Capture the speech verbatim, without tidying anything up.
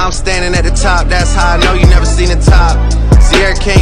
Now I'm standing at the top, that's how I know you never seen the top. Sierra King